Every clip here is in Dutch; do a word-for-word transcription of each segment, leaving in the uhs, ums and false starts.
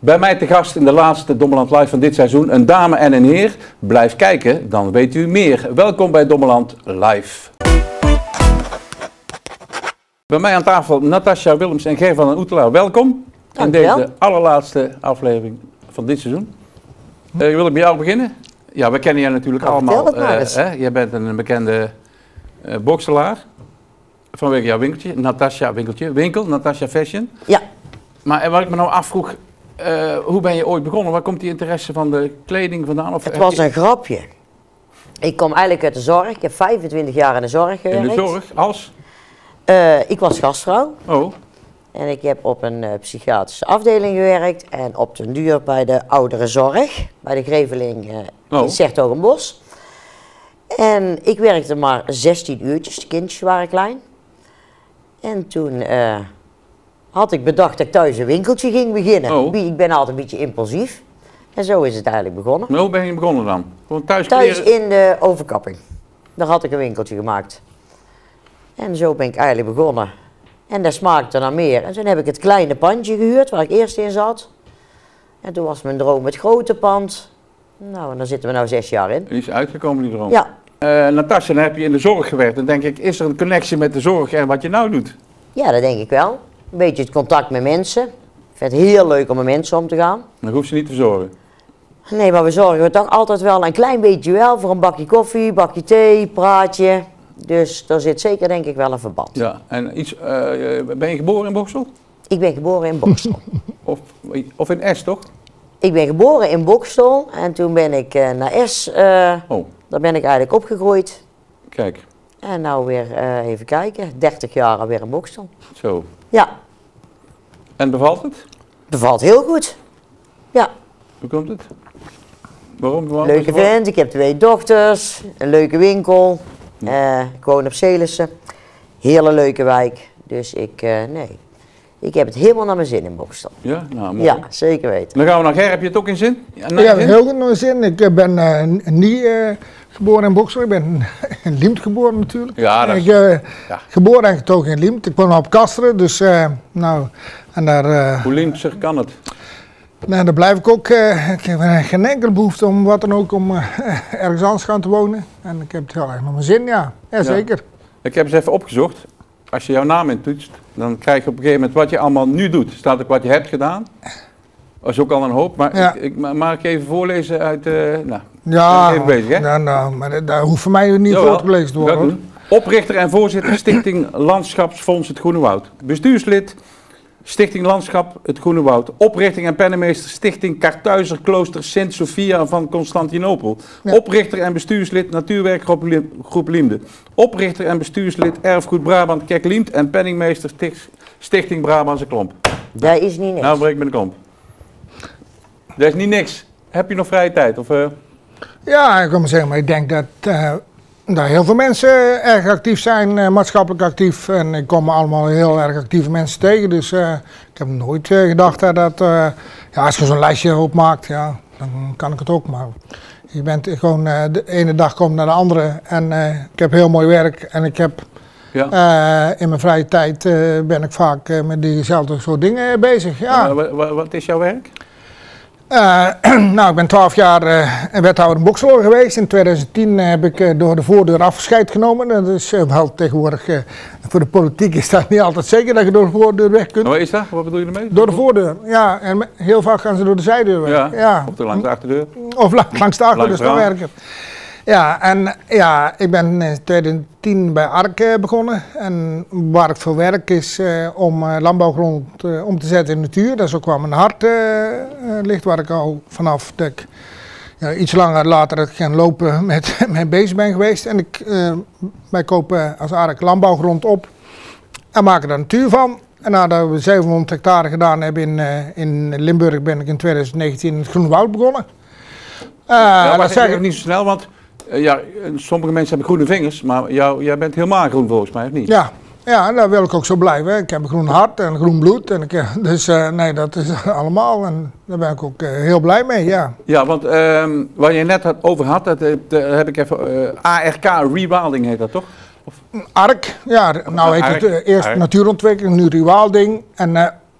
Bij mij te gast in de laatste Dommeland Live van dit seizoen. Een dame en een heer. Blijf kijken, dan weet u meer. Welkom bij Dommeland Live. Bij mij aan tafel Natasja Willems en Ger van den Oetelaar. Welkom in deze allerlaatste aflevering van dit seizoen. Uh, wil ik bij jou beginnen? Ja, we kennen jij natuurlijk nou, allemaal. Uh, hè? Jij bent een bekende uh, bokselaar. Vanwege jouw winkeltje, Natasja winkeltje, winkel, Natasja Fashion. Ja. Maar wat ik me nou afvroeg, uh, hoe ben je ooit begonnen? Waar komt die interesse van de kleding vandaan? Of het was je... een grapje. Ik kom eigenlijk uit de zorg. Ik heb vijfentwintig jaar in de zorg gewerkt. In de zorg? Als? Uh, ik was gastvrouw. Oh. En ik heb op een uh, psychiatrische afdeling gewerkt. En op den duur bij de ouderenzorg. Bij de Greveling uh, oh. in 's-Hertogenbosch. En ik werkte maar zestien uurtjes. De kindjes waren klein. En toen uh, had ik bedacht dat ik thuis een winkeltje ging beginnen. Oh. Ik ben altijd een beetje impulsief. En zo is het eigenlijk begonnen. Maar hoe ben je begonnen dan? Gewoon thuis Thuis in de overkapping. Daar had ik een winkeltje gemaakt. En zo ben ik eigenlijk begonnen. En dat smaakte naar meer. En toen heb ik het kleine pandje gehuurd waar ik eerst in zat. En toen was mijn droom het grote pand. Nou, en daar zitten we nou zes jaar in. Die is uitgekomen die droom. Ja. Uh, Natasja, dan heb je in de zorg gewerkt. Dan denk ik, is er een connectie met de zorg en wat je nou doet? Ja, dat denk ik wel. Een beetje het contact met mensen. Ik vind het heel leuk om met mensen om te gaan. Dan hoeft ze niet te zorgen. Nee, maar we zorgen toch altijd wel een klein beetje wel voor een bakje koffie, bakje thee, praatje. Dus daar zit zeker denk ik wel een verband. Ja, en iets, uh, ben je geboren in Boksel? Ik ben geboren in Boksel. of, of in Es, toch? Ik ben geboren in Boksel en toen ben ik uh, naar Es, uh, oh. daar ben ik eigenlijk opgegroeid. Kijk. En nou weer, uh, even kijken, dertig jaar alweer in Boksel. Zo. Ja. En bevalt het? Bevalt heel goed. Ja. Hoe komt het? Waarom? Waarom leuke vent, ik heb twee dochters, een leuke winkel. Uh, ik woon op Celissen. Hele leuke wijk. Dus ik, uh, nee, ik heb het helemaal naar mijn zin in Boksel. Ja, nou mooi. Ja, zeker weten. Dan gaan we naar Ger. Heb je het ook in zin? Ja, ik heb het heel goed naar zin. Ik ben uh, niet uh, geboren in Boksel. Ik ben in Liemt geboren natuurlijk. Ja, dat is... Ik uh, ja. geboren en getogen in Liemt. Ik woon op Kasteren, dus uh, nou, en daar... Uh, Hoe Liemtser kan het? Nou, daar blijf ik ook. Uh, ik heb geen enkele behoefte om wat dan ook om uh, ergens anders gaan te wonen. En ik heb het heel erg naar mijn zin, ja. Ja, zeker. Ja. Ik heb eens even opgezocht. Als je jouw naam intoetst, dan krijg je op een gegeven moment wat je allemaal nu doet. Er staat ook wat je hebt gedaan. Dat is ook al een hoop. Maar ja. ik, ik, mag ik even voorlezen uit... Uh, nou, ja, even bezig, hè? Nou, nou, maar dat, dat hoeft voor mij niet Jawel, voorgelezen te worden. Hoor. Oprichter en voorzitter Stichting Landschapsfonds Het Groene Woud. Bestuurslid Stichting Landschap Het Groene Woud. Oprichter en pennenmeester Stichting Kartuizer Klooster Sint Sophia van Constantinopel. Ja. Oprichter en bestuurslid Natuurwerkgroep Liemde. Oprichter en bestuurslid Erfgoed Brabant Kerkliemt en penningmeester Stichting Brabantse Klomp. Dat is niet niks. Nou breek ik met de klomp. Dat is niet niks. Heb je nog vrije tijd? Of, uh... Ja, ik kan maar zeggen, maar ik denk dat... Uh, Dat heel veel mensen erg actief zijn, uh, maatschappelijk actief. En ik kom allemaal heel erg actieve mensen tegen. Dus uh, ik heb nooit uh, gedacht dat, dat uh, ja, als je zo'n lijstje opmaakt, ja, dan kan ik het ook. Maar je bent gewoon, uh, de ene dag komt naar de andere. En uh, ik heb heel mooi werk. En ik heb ja. uh, in mijn vrije tijd uh, ben ik vaak uh, met diezelfde soort dingen bezig. Ja. Uh, wat, wat is jouw werk? Uh, nou, ik ben twaalf jaar uh, wethouder in Boksel geweest. In tweeduizend tien uh, heb ik uh, door de voordeur afscheid genomen. Dat is uh, wel tegenwoordig, uh, voor de politiek is dat niet altijd zeker dat je door de voordeur weg kunt. Wat is dat? Wat bedoel je ermee? Door de voordeur, ja. En heel vaak gaan ze door de zijdeur weg. Ja, ja. of langs de achterdeur. Of langs de achterdeur, dus dan werken. Ja, en ja, ik ben in tweeduizend tien bij Ark uh, begonnen. En waar ik voor werk is uh, om uh, landbouwgrond uh, om te zetten in natuur. Dat is ook waar mijn hart uh, uh, ligt, waar ik al vanaf dat ik ja, iets langer later gaan lopen met, met bezig ben geweest. En ik, uh, wij kopen als Ark landbouwgrond op en maken er natuur van. En nadat we zevenhonderd hectare gedaan hebben in, uh, in Limburg, ben ik in tweeduizend negentien in het Groene Woud begonnen. Uh, ja, maar zeg ik niet zo snel, want uh, ja, sommige mensen hebben groene vingers, maar jou, jij bent helemaal groen volgens mij, of niet? Ja, ja, daar wil ik ook zo blijven. Ik heb een groen hart en een groen bloed. En ik, dus uh, nee, dat is allemaal en daar ben ik ook uh, heel blij mee, ja. Ja, want uh, waar je net had over had, dat, dat heb ik even, uh, A R K, rewilding heet dat toch? Of? Ark, ja, nou heet het uh, eerst Ark. Natuurontwikkeling, nu rewilding. En uh,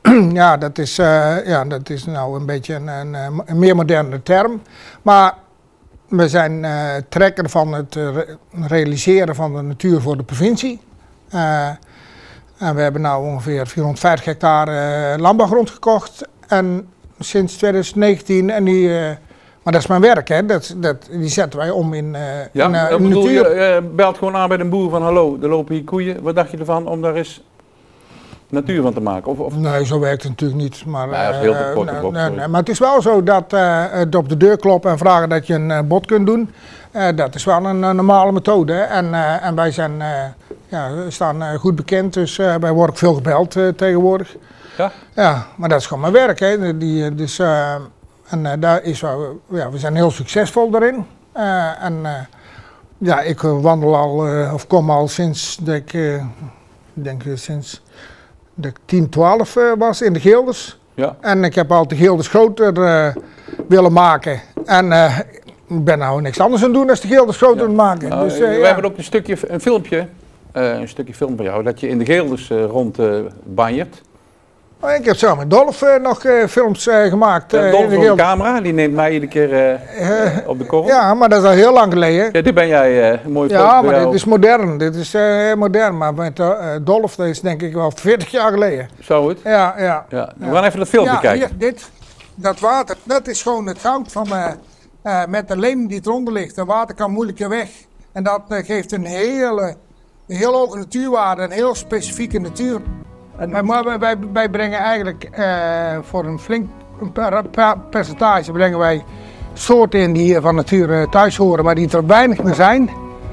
ja, dat is, uh, ja, dat is nou een beetje een, een, een meer moderne term. Maar we zijn uh, trekker van het re realiseren van de natuur voor de provincie. Uh, en we hebben nu ongeveer vierhonderdvijftig hectare uh, landbouwgrond gekocht. En sinds twintig negentien, en die, uh, maar dat is mijn werk, hè, dat, dat, die zetten wij om in, uh, ja, in, uh, dat in bedoel natuur. Je uh, belt gewoon aan bij een boer van hallo, er lopen hier koeien. Wat dacht je ervan om daar eens natuur van te maken? Of, of? Nee, zo werkt het natuurlijk niet. Maar, nee, dat is heel te kort uh, bocht, nee, nee, maar het is wel zo dat uh, het op de deur kloppen en vragen dat je een uh, bod kunt doen. Uh, dat is wel een, een normale methode. Hè? En, uh, en wij zijn, uh, ja, we staan uh, goed bekend, dus uh, wij worden ook veel gebeld uh, tegenwoordig. Ja? Ja, maar dat is gewoon mijn werk. Hè? Die, dus, uh, en uh, daar is wel, ja, we zijn heel succesvol daarin. Uh, en uh, ja, ik wandel al, uh, of kom al sinds, dat ik, uh, ik denk uh, sinds dat ik tien, twaalf uh, was in de Gilders. Ja. En ik heb altijd de Gilders groter uh, willen maken. En uh, ik ben nou niks anders aan doen dan de Gilders groter ja. maken. Nou, dus, uh, we ja. hebben ook een stukje, een filmpje, uh, een stukje film van jou, dat je in de Gilders uh, rond uh, banjert. Oh, ik heb zo met Dolf uh, nog uh, films uh, gemaakt. Uh, Uh, Dolf in de op de camera, die neemt mij iedere keer uh, uh, op de korrel. Ja, maar dat is al heel lang geleden. Ja, dit ben jij, uh, een mooie foto. Ja, maar dit is modern. Dit is uh, modern. Maar met uh, Dolf, dat is denk ik wel veertig jaar geleden. Zou het? Ja, ja. Ja. ja. We gaan even dat filmpje ja, kijken. Hier, dit, dat water, dat is gewoon het goud van, uh, uh, met de leem die eronder ligt. Dat water kan moeilijker weg. En dat uh, geeft een hele, een heel hoge natuurwaarde, een heel specifieke natuur. En, maar wij, wij, wij brengen eigenlijk uh, voor een flink per, per percentage brengen wij soorten in die hier van nature thuis horen, maar die er weinig meer zijn.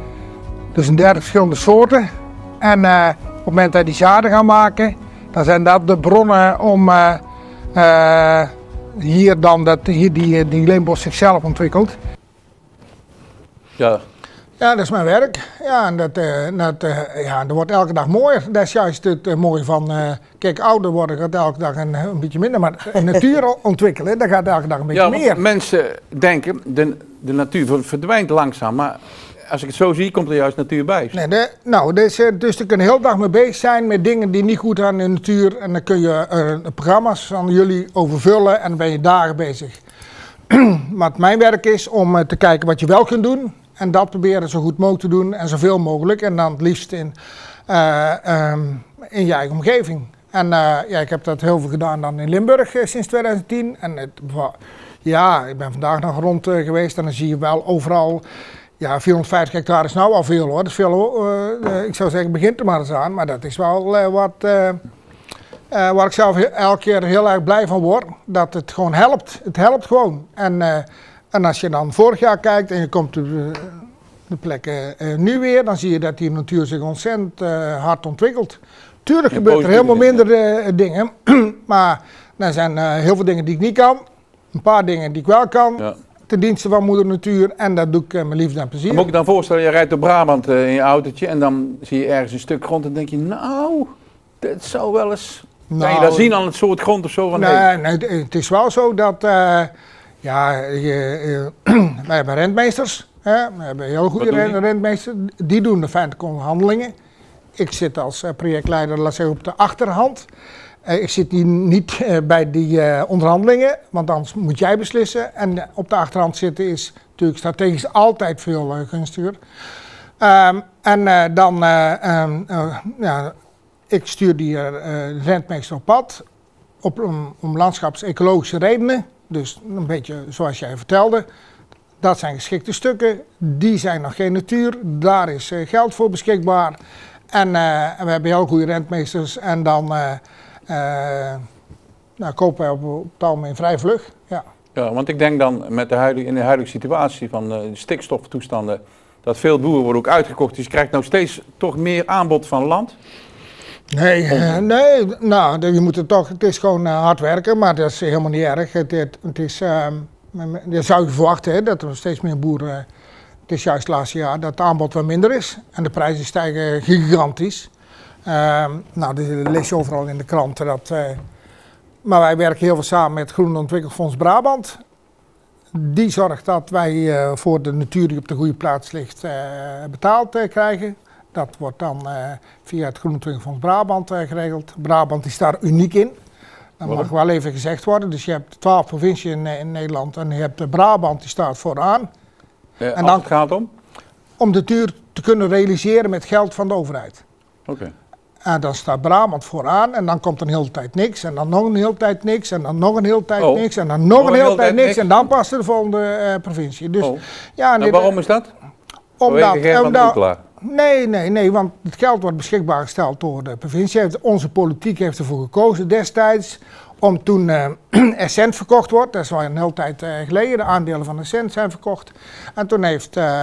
Dus een dertig verschillende soorten. En uh, op het moment dat we die zaden gaan maken, dan zijn dat de bronnen om uh, uh, hier dan dat hier die, die leembos zichzelf ontwikkelt. Ja. Ja, dat is mijn werk. Ja, en dat, uh, dat, uh, ja, dat wordt elke dag mooier. Dat is juist het uh, mooie van, uh, kijk, ouder worden gaat elke dag een, een beetje minder, maar natuur ontwikkelen, dat gaat elke dag een beetje ja, meer. Mensen denken, de, de natuur verdwijnt langzaam, maar als ik het zo zie, komt er juist natuur bij. Nee, de, nou, dus, dus je kunt de hele dag mee bezig zijn met dingen die niet goed gaan in de natuur. En dan kun je uh, programma's van jullie overvullen en dan ben je dagen bezig. Wat mijn werk is om uh, te kijken wat je wel kunt doen. En dat proberen zo goed mogelijk te doen en zoveel mogelijk. En dan het liefst in, uh, um, in je eigen omgeving. En uh, ja, ik heb dat heel veel gedaan dan in Limburg uh, sinds twintig tien. En het, ja, ik ben vandaag nog rond uh, geweest en dan zie je wel overal... Ja, vierhonderdvijftig hectare is nou al veel hoor. Dat is veel, uh, uh, ik zou zeggen, begint er maar eens aan. Maar dat is wel uh, wat, uh, uh, waar ik zelf elke keer heel erg blij van word. Dat het gewoon helpt. Het helpt gewoon. En, uh, en als je dan vorig jaar kijkt en je komt op de, de plekken uh, nu weer, dan zie je dat die natuur zich ontzettend uh, hard ontwikkelt. Tuurlijk gebeurt er helemaal minder uh, dingen. Maar er zijn uh, heel veel dingen die ik niet kan. Een paar dingen die ik wel kan. Ja. Ten dienste van moeder natuur en dat doe ik uh, met liefde en plezier. Dan moet ik dan voorstellen, je rijdt door Brabant uh, in je autootje en dan zie je ergens een stuk grond en denk je, nou, dit zou wel eens... Nou, kan je dat zien aan het soort grond of zo? Van, nee, hey. nee, het is wel zo dat, uh, ja, je, uh, wij hebben rentmeesters, hè? We hebben heel goede rent, rentmeesters, die doen de feitelijke onderhandelingen. Ik zit als uh, projectleider, laat zeggen, op de achterhand. Uh, ik zit hier niet uh, bij die uh, onderhandelingen, want anders moet jij beslissen. En uh, op de achterhand zitten is natuurlijk strategisch altijd veel uh, gunstiger. Um, en uh, dan, uh, um, uh, ja, ik stuur die uh, rentmeester op pad, op, um, om landschapsecologische redenen. Dus een beetje zoals jij vertelde. Dat zijn geschikte stukken, die zijn nog geen natuur, daar is uh, geld voor beschikbaar. En, uh, en we hebben heel goede rentmeesters en dan... Uh, Uh, nou, kopen wij op, op het algemeen vrij vlug. Ja. Ja, want ik denk dan met de huidige, in de huidige situatie van uh, stikstoftoestanden, dat veel boeren worden ook uitgekocht. Dus je krijgt nou steeds toch meer aanbod van land. Nee, uh, nee, nou, je moet het toch, het is gewoon uh, hard werken, maar dat is helemaal niet erg. Het, het, het is, uh, dat zou je verwachten, hè, dat er steeds meer boeren, uh, het is juist het laatste jaar dat het aanbod wat minder is en de prijzen stijgen gigantisch. Uh, nou, dat lees je overal in de kranten. Dat, uh, maar wij werken heel veel samen met Groen Ontwikkelfonds Brabant. Die zorgt dat wij uh, voor de natuur die op de goede plaats ligt uh, betaald uh, krijgen. Dat wordt dan uh, via het Groen Ontwikkelfonds Brabant uh, geregeld. Brabant is daar uniek in. Dat mag wel even gezegd worden. Dus je hebt twaalf provincies in, in Nederland en je hebt de Brabant, die staat vooraan. Uh, en dan het gaat om? Om de duur te kunnen realiseren met geld van de overheid. Oké. Okay. En dan staat Brabant vooraan en dan komt een hele tijd niks en dan nog een hele tijd niks en dan nog een hele tijd oh. niks en dan nog, nog een hele tijd niks, niks en dan past de volgende uh, provincie. Dus, oh. ja, en en waarom is dat? Omdat, omdat nee, nee, nee, want het geld wordt beschikbaar gesteld door de provincie. Onze politiek heeft ervoor gekozen destijds om toen uh, Essent verkocht wordt, dat is al een hele tijd uh, geleden, de aandelen van Essent zijn verkocht. En toen heeft uh,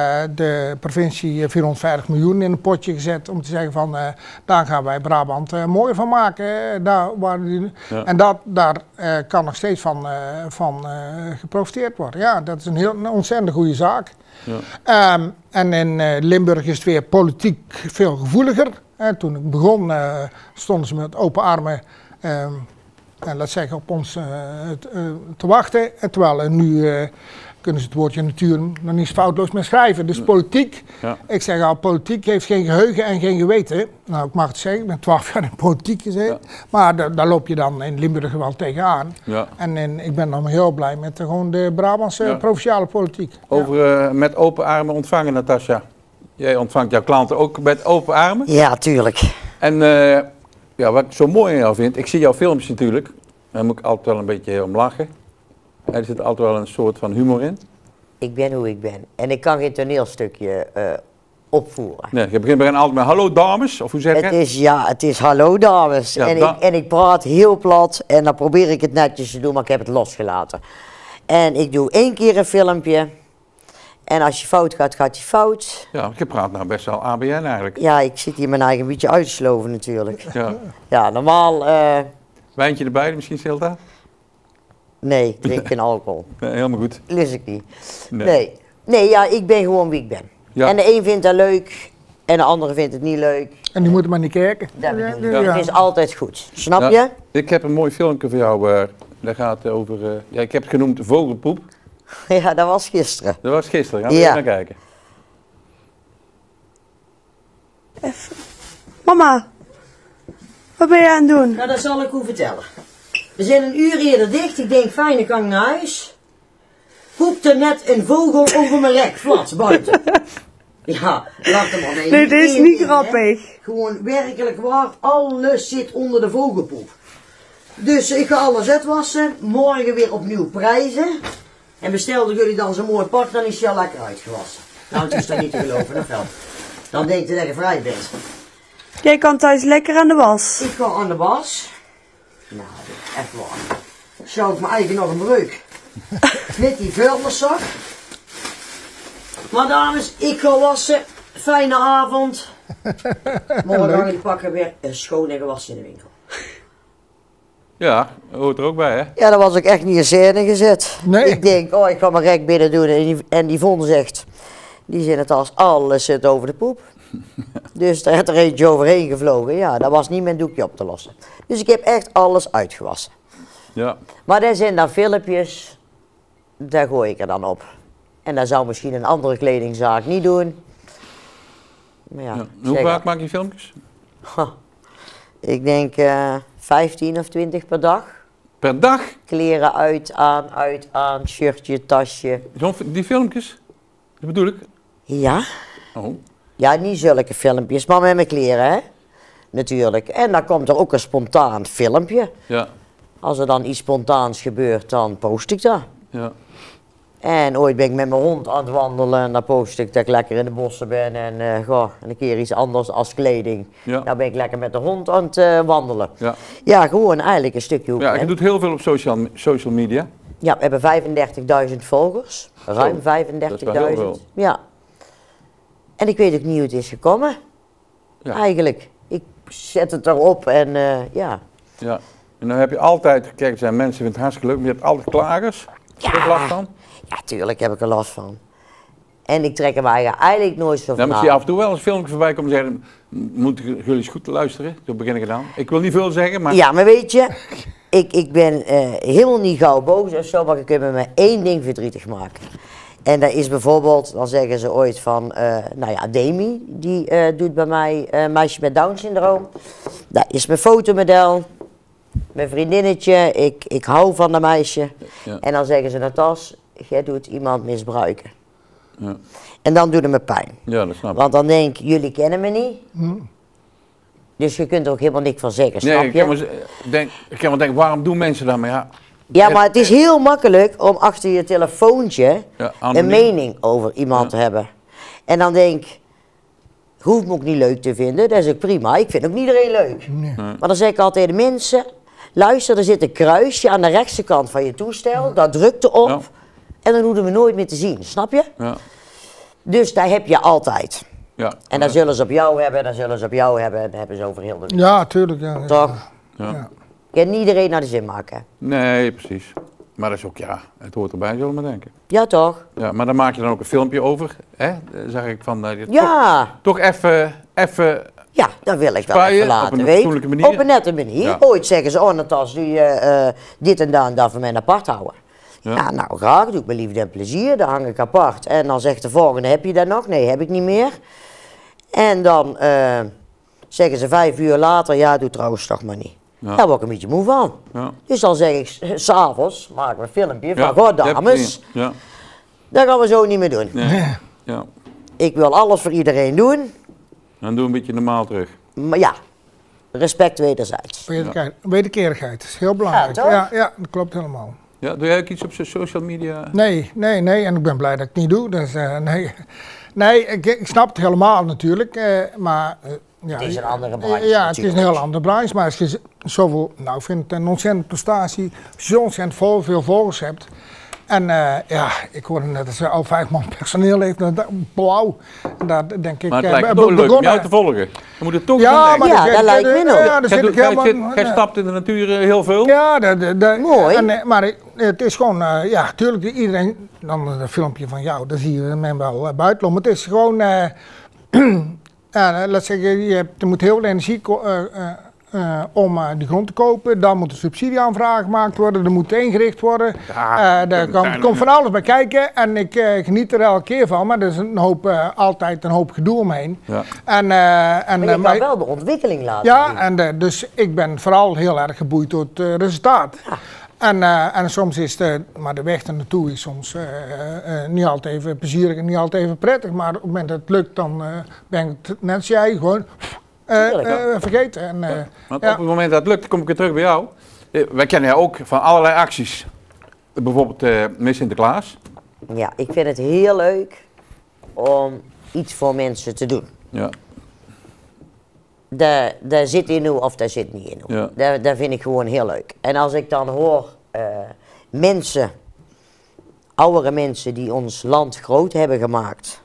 de provincie vierhonderdvijftig miljoen in een potje gezet om te zeggen van, uh, daar gaan wij Brabant uh, mooier van maken. Uh, daar, waar die, ja. En dat, daar uh, kan nog steeds van, uh, van uh, geprofiteerd worden. Ja, dat is een, heel, een ontzettend goede zaak. Ja. Um, en in uh, Limburg is het weer politiek veel gevoeliger. Uh, toen ik begon uh, stonden ze met open armen um, en laat zeggen op ons uh, te, uh, te wachten. En terwijl uh, nu uh, kunnen ze het woordje natuur nog niet foutloos meer schrijven. Dus politiek, ja. ik zeg al, politiek heeft geen geheugen en geen geweten. Nou, ik mag het zeggen, ik ben twaalf jaar in politiek gezeten. Ja. Maar da daar loop je dan in Limburg wel tegenaan. Ja. En in, ik ben dan heel blij met de, gewoon de Brabantse ja. provinciale politiek. Over ja. uh, met open armen ontvangen, Natasja. Jij ontvangt jouw klanten ook met open armen? Ja, tuurlijk. En uh, ja, wat ik zo mooi aan jou vind, ik zie jouw filmpjes natuurlijk. Daar moet ik altijd wel een beetje om lachen. Er zit altijd wel een soort van humor in. Ik ben hoe ik ben. En ik kan geen toneelstukje uh, opvoeren. Nee, je begint bijna altijd met hallo dames, of hoe zeg je het? Is, ja, het is hallo dames. Ja, en, da ik, en ik praat heel plat en dan probeer ik het netjes te doen, maar ik heb het losgelaten. En ik doe één keer een filmpje. En als je fout gaat, gaat je fout. Ja, je praat nou best wel A B N eigenlijk. Ja, ik zit hier mijn eigen beetje uit te sloven natuurlijk. Ja, ja normaal... Uh, Wijntje erbij, misschien scheelt dat? Nee, ik drink geen alcohol. Nee, helemaal goed. Lust ik niet. Nee. nee. Nee, ja, ik ben gewoon wie ik ben. Ja. En de een vindt dat leuk en de andere vindt het niet leuk. En die moeten maar niet kijken. Dat ja, ja. Het is altijd goed. Snap ja. je? Ik heb een mooi filmpje voor jou. Uh, dat gaat over, uh, ja, ik heb het genoemd vogelpoep. Ja, dat was gisteren. Dat was gisteren, gaan we ja. even naar kijken. Even. Mama, wat ben je aan het doen? Nou, dat zal ik u vertellen. We zijn een uur eerder dicht. Ik denk, fijn, ik kan naar huis. Poepte net een vogel over mijn rek, flats, buiten. Ja, laat hem maar mee. Nee, dit is niet grappig. Hè. Gewoon werkelijk waar, alles zit onder de vogelpoep. Dus ik ga alles uitwassen, morgen weer opnieuw prijzen. En bestelden jullie dan zo'n mooi pak, dan is je al lekker uitgewassen. Nou, het is toch niet te geloven, of wel? Dan denk je dat je vrij bent. Jij kan thuis lekker aan de was. Ik ga aan de was. Nou, echt waar. Schouw ik mijn eigen nog een breuk. Met die vuilniszak. Maar dames, ik ga wassen. Fijne avond. Morgen ga ik pakken weer een schoon en gewassen in de winkel. Ja, dat hoort er ook bij, hè? Ja, dat was ik echt niet in scène gezet. Nee. Ik denk, oh, ik ga mijn rek binnen doen. En die, en die Von zegt, die zin het als alles zit over de poep. Dus daar heeft er eentje overheen gevlogen. Ja, dat was niet mijn doekje op te lossen. Dus ik heb echt alles uitgewassen. Ja. Maar er zijn dan filmpjes, daar gooi ik er dan op. En dat zou misschien een andere kledingzaak niet doen. Maar ja, ja. Hoe vaak maak je filmpjes? Ha, ik denk uh, vijftien of twintig per dag. Per dag? Kleren uit, aan, uit, aan, shirtje, tasje. Die filmpjes? Dat bedoel ik? Ja. Oh. Ja, niet zulke filmpjes, maar met mijn kleren, hè. Natuurlijk. En dan komt er ook een spontaan filmpje. Ja. Als er dan iets spontaans gebeurt, dan post ik dat. Ja. En ooit ben ik met mijn hond aan het wandelen en dan post ik dat ik lekker in de bossen ben en uh, goh, een keer iets anders als kleding. Ja. Dan ben ik lekker met de hond aan het uh, wandelen. Ja. Ja, gewoon eigenlijk een stukje hoek. Ja, je doet heel veel op social, social media. Ja, we hebben vijfendertigduizend volgers. Ruim vijfendertigduizend. Ja. En ik weet ook niet hoe het is gekomen. Ja. Eigenlijk. Ik zet het erop en uh, ja. Ja. En dan heb je altijd, kijk, er zijn mensen die vinden het hartstikke leuk, maar je hebt altijd klagers. Ja. Heb je last van? Ja, tuurlijk heb ik er last van. En ik trek er mij eigenlijk nooit zo van. Ja, maar zie je af en toe wel eens een filmpje voorbij komen en zeggen, moeten jullie eens goed luisteren? Zo begin ik gedaan. Ik wil niet veel zeggen, maar... Ja, maar weet je, ik, ik ben uh, helemaal niet gauw boos of zo, maar ik kan me met één ding verdrietig maken. En dat is bijvoorbeeld, dan zeggen ze ooit van, uh, nou ja, Demi, die uh, doet bij mij uh, meisje met Down syndroom. Dat is mijn fotomodel. mijn vriendinnetje, ik, ik hou van de meisje. Ja. En dan zeggen ze, Natas, jij doet iemand misbruiken. Ja. En dan doet het me pijn. Ja, dat snap ik. Want dan denk ik, jullie kennen me niet. Mm. Dus je kunt er ook helemaal niks van zeggen, snap nee, je? Ik kan, me, denk, ik kan me denken, waarom doen mensen dat? Maar ja, ja, maar het is heel makkelijk om achter je telefoontje ja, een mening over iemand ja. te hebben. En dan denk ik, hoeft me ook niet leuk te vinden, dat is ook prima. Ik vind ook niet iedereen leuk. Nee. Maar dan zeg ik altijd de mensen, luister, er zit een kruisje aan de rechtse kant van je toestel, ja. dat drukt erop ja. en dan hoeven we nooit meer te zien, snap je? Ja. Dus daar heb je altijd. Ja. En dan zullen ze op jou hebben, dan zullen ze op jou hebben, en dan hebben ze over heel de wereld. Ja, tuurlijk. Ja. Toch? Ja. Ja. Je kan niet iedereen naar de zin maken. Nee, precies. Maar dat is ook, ja, het hoort erbij, zullen we maar denken. Ja, toch? Ja, maar dan maak je dan ook een filmpje over, hè? Zeg ik van, uh, ja. toch even, even. Ja, dat wil ik wel even laten op weten. Op een manier. Op een nette manier. Ja. Ooit zeggen ze, oh Natas, doe je uh, dit en dat en dat voor mij apart houden. Ja. ja, nou graag, doe ik mijn liefde en plezier, dan hang ik apart. En dan zegt de volgende, heb je dat nog? Nee, heb ik niet meer. En dan uh, zeggen ze vijf uur later, ja, doe trouwens toch maar niet. Ja. Daar word ik een beetje moe van. Ja. Dus dan zeg ik, s'avonds maken we een filmpje van, ja, goh dames, ja. dat gaan we zo niet meer doen. Ja. Ja. Ik wil alles voor iedereen doen. Dan doe een beetje normaal terug. Maar ja, respect wederzijds. Wederkerigheid, wederkerigheid is heel belangrijk. Ja, ja, ja, dat klopt helemaal. Ja, doe jij ook iets op social media? Nee, nee, nee, en ik ben blij dat ik het niet doe. Dus, uh, nee, nee ik, ik snap het helemaal natuurlijk, uh, maar... Uh, ja, het is een andere branche. Ja, het is een heel andere branche, maar als je zoveel, nou ik vind het een ontzettende prestatie, als je ontzettend veel, veel volgers hebt. En uh, ja, ik hoorde net dat ze al vijf man personeel heeft, blauw. En daar denk ik... Maar het lijkt uh, toch leuk om jou te volgen. Je moet het toch ja, maar ja, dat, dat lijkt me ook. Ja, dat vind ik helemaal... Jij stapt in de natuur uh, heel veel. Ja, de, de, de, mooi. En, uh, maar het is gewoon, uh, ja, tuurlijk, iedereen, dan een filmpje van jou, dan zie je men wel uh, buiten. Maar het is gewoon... Uh, Ja, laat zeggen, je, hebt, er moet heel veel energie uh, uh, uh, om uh, die grond te kopen. Dan moet een subsidieaanvraag gemaakt worden, er moet ingericht worden. Ja, uh, daar komt kom van alles bij kijken en ik uh, geniet er elke keer van, maar er is een hoop, uh, altijd een hoop gedoe omheen. Ja. En, uh, en, maar je uh, kan wel de ontwikkeling laten ja, zien. En, uh, dus ik ben vooral heel erg geboeid door het uh, resultaat. Ja. En, uh, en soms is de, maar de weg er naartoe is soms uh, uh, niet altijd even plezierig en niet altijd even prettig. Maar op het moment dat het lukt, dan uh, ben ik het net als jij gewoon uh, uh, vergeten. En, uh, ja, want ja. op het moment dat het lukt, kom ik weer terug bij jou. Wij kennen jou ook van allerlei acties. Bijvoorbeeld uh, met Sinterklaas. Ja, ik vind het heel leuk om iets voor mensen te doen. Ja. Daar, daar zit in u of daar zit niet in u. Ja. Daar, daar vind ik gewoon heel leuk. En als ik dan hoor uh, mensen, oudere mensen die ons land groot hebben gemaakt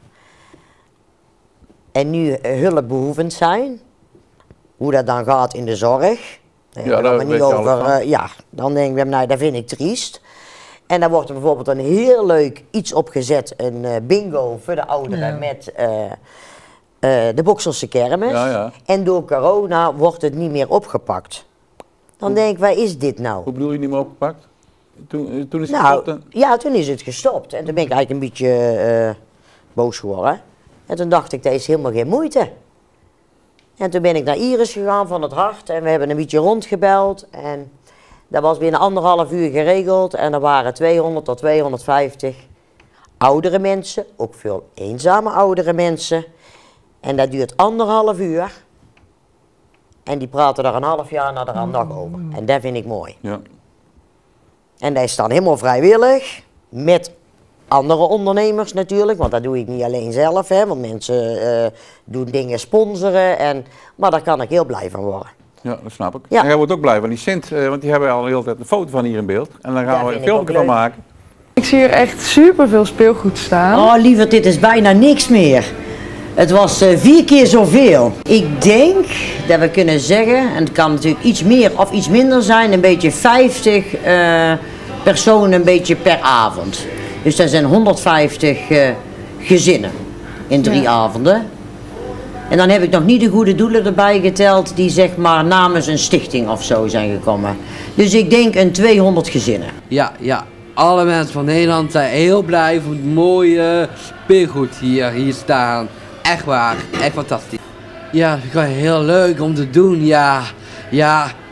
en nu uh, hulpbehoevend zijn, hoe dat dan gaat in de zorg, ja, daar niet over, uh, ja, dan denk ik, nou, dat vind ik triest. En dan wordt er bijvoorbeeld een heel leuk iets opgezet, een uh, bingo voor de ouderen ja. met... Uh, Uh, de Bokselse kermis. Ja, ja. En door corona wordt het niet meer opgepakt. Dan denk ik, waar is dit nou? Hoe bedoel je niet meer opgepakt? Toen, toen is het nou, gestopt? En... Ja, toen is het gestopt. En toen ben ik eigenlijk een beetje uh, boos geworden. En toen dacht ik, dat is helemaal geen moeite. En toen ben ik naar Iris gegaan van het Hart. En we hebben een beetje rondgebeld. En dat was binnen anderhalf uur geregeld. En er waren tweehonderd tot tweehonderdvijftig oudere mensen. Ook veel eenzame oudere mensen. En dat duurt anderhalf uur. En die praten daar een half jaar naar de rand nog over. En dat vind ik mooi. Ja. En dat is dan helemaal vrijwillig. Met andere ondernemers natuurlijk. Want dat doe ik niet alleen zelf. Hè, want mensen uh, doen dingen sponsoren. En, maar daar kan ik heel blij van worden. Ja, dat snap ik. Ja. En jij wordt ook blij van die Sint. Uh, want die hebben al de hele tijd een foto van hier in beeld. En dan gaan dat we een filmpje van maken. Ik zie hier echt super veel speelgoed staan. Oh lieverd, dit is bijna niks meer. Het was uh, vier keer zoveel. Ik denk dat we kunnen zeggen, en het kan natuurlijk iets meer of iets minder zijn, een beetje vijftig uh, personen een beetje per avond. Dus dat zijn honderdvijftig uh, gezinnen in drie ja. avonden. En dan heb ik nog niet de goede doelen erbij geteld die zeg maar namens een stichting of zo zijn gekomen. Dus ik denk een tweehonderd gezinnen. Ja, ja. Alle mensen van Nederland zijn heel blij voor het mooie speelgoed hier, hier staan. Echt waar, echt fantastisch. Ja, het is gewoon heel leuk om te doen, ja. Ja,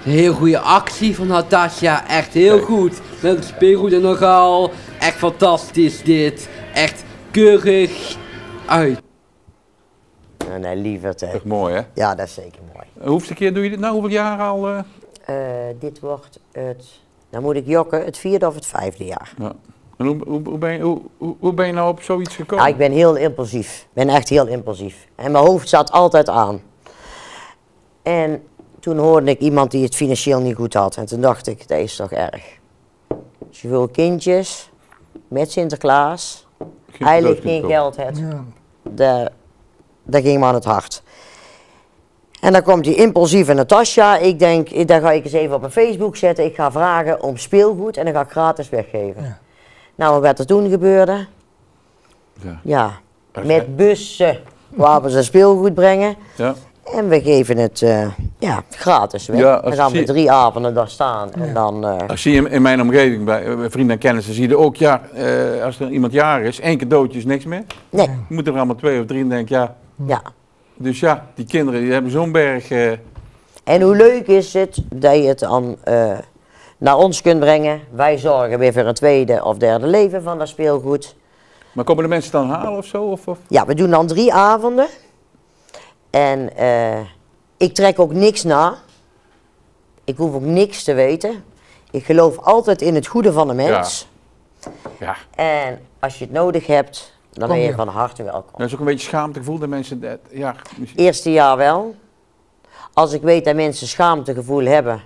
Een heel goede actie van Natasja, echt heel Kijk. goed. Met het speelgoed en nogal. Echt fantastisch dit. Echt keurig uit. Nee, nee lieverd hè. Echt mooi hè? Ja, dat is zeker mooi. Uh, hoeveel keer doe je dit nou? Hoeveel jaar al? Uh... Uh, dit wordt het, dan moet ik jokken, het vierde of het vijfde jaar. Ja. En hoe, hoe, hoe, ben je, hoe, hoe ben je nou op zoiets gekomen? Ja, ik ben heel impulsief. Ik ben echt heel impulsief. En mijn hoofd zat altijd aan. En toen hoorde ik iemand die het financieel niet goed had. En toen dacht ik, dat is toch erg. Zoveel kindjes, met Sinterklaas, geen eigenlijk geen geld had. Ja. Dat, dat ging me aan het hart. En dan komt die impulsieve Natasja. Ik denk, dat ga ik eens even op mijn Facebook zetten. Ik ga vragen om speelgoed en dan ga ik gratis weggeven. Ja. Nou, wat werd er toen gebeurde? Ja, ja met bussen waar we ze speelgoed brengen. Ja. En we geven het uh, ja, gratis weg. Ja, dan gaan we drie avonden daar staan. Ja. En dan, uh... Als zie je in mijn omgeving, bij vrienden en kennissen, zie je ook, ja, uh, als er iemand jarig is, één cadeautje is niks meer. Nee. Je moet er allemaal twee of drie en denk ja. Ja. Dus ja, die kinderen die hebben zo'n berg. Uh... En hoe leuk is het dat je het dan uh, naar ons kunt brengen. Wij zorgen weer voor een tweede of derde leven van dat speelgoed. Maar komen de mensen dan halen of zo? Of, of? Ja, we doen dan drie avonden. En uh, ik trek ook niks na. Ik hoef ook niks te weten. Ik geloof altijd in het goede van de mens. Ja. Ja. En als je het nodig hebt, dan Kom ben je ja. van harte welkom. Dat is ook een beetje schaamtegevoel dat mensen dat, ja. Misschien... Eerste jaar wel. Als ik weet dat mensen schaamtegevoel hebben,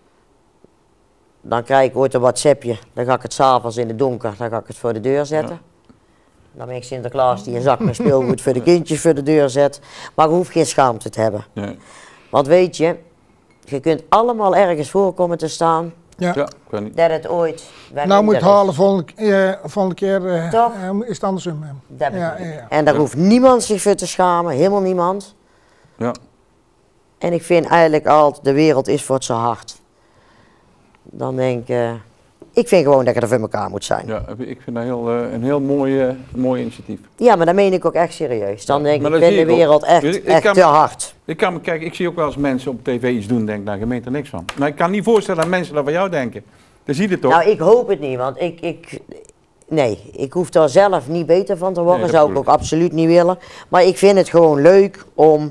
dan krijg ik ooit een WhatsAppje. Dan ga ik het s'avonds in het donker, dan ga ik het voor de deur zetten. Ja. Dan ben ik Sinterklaas die een zak met speelgoed voor de kindjes voor de deur zet. Maar je hoeft geen schaamte te hebben. Nee. Want weet je, je kunt allemaal ergens voorkomen te staan. Ja. Ja, kan niet. Dat het ooit... Nou moet je het halen, volgende, uh, volgende keer uh, uh, is het andersom. Dat ja, ja, ja. En daar ja. hoeft niemand zich voor te schamen, helemaal niemand. Ja. En ik vind eigenlijk altijd, de wereld is voor het zo hard. Dan denk ik, uh, ik vind gewoon dat je er voor elkaar moet zijn. Ja, ik vind dat heel, uh, een heel mooi, uh, mooi initiatief. Ja, maar dat meen ik ook echt serieus. Dan denk ja, ik, ik vind de wereld ook. echt, ik, ik echt te hard. Ik kan me kijken, ik zie ook wel eens mensen op tv iets doen en denk, nou, je meent er niks van. Maar ik kan niet voorstellen dat mensen dat van jou denken. Dan zie je het toch? Nou, ik hoop het niet, want ik, ik, nee, ik hoef daar zelf niet beter van te worden. Nee, zou ik ook absoluut niet willen. Maar ik vind het gewoon leuk om